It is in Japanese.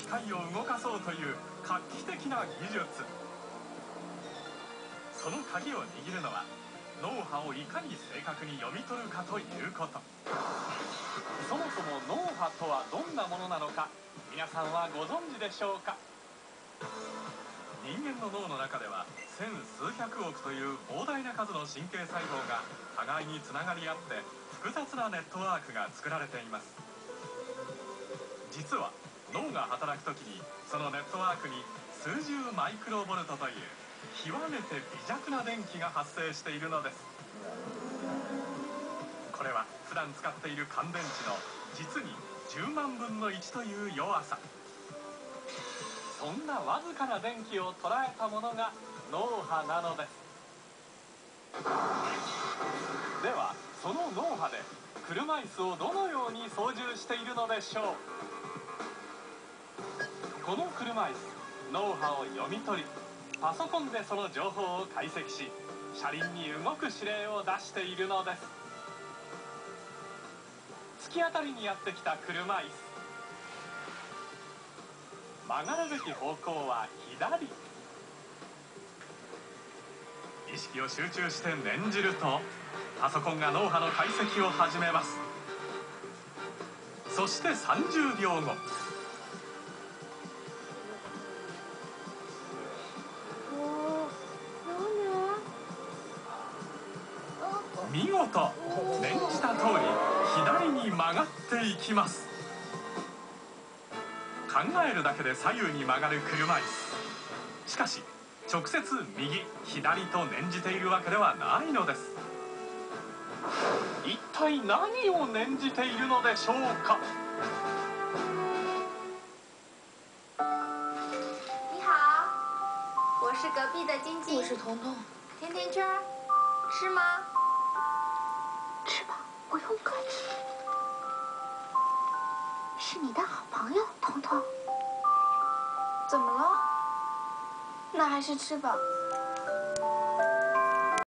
械を動かそうという画期的な技術。その鍵を握るのは脳波をいかに正確に読み取るかということ。そもそも脳波とはどんなものなのか、皆さんはご存知でしょうか。人間の脳の中では千数百億という膨大な数の神経細胞が互いにつながり合って複雑なネットワークが作られています。実は脳が働くときにそのネットワークに数十マイクロボルトという極めて微弱な電気が発生しているのです。これは普段使っている乾電池の実に10万分の1という弱さ。そんなわずかな電気を捉えたものが脳波なのです。ではその脳波で車椅子をどのように操縦しているのでしょう。この車椅子、脳波を読み取り、パソコンでその情報を解析し、車輪に動く指令を出しているのです。突き当たりにやってきた車椅子、曲がるべき方向は左。意識を集中して念じると、パソコンが脳波の解析を始めます。そして30秒後、見事念じた通り左に曲がっていきます。考えるだけで左右に曲がる車椅子。しかし直接右左と念じているわけではないのです。一体何を念じているのでしょうか。 你好，我是隔壁的晶晶。 我是彤彤。 甜甜圈吃吗？ 吃吧，不用客气。是你的好朋友，彤彤。 怎么了？那还是吃吧。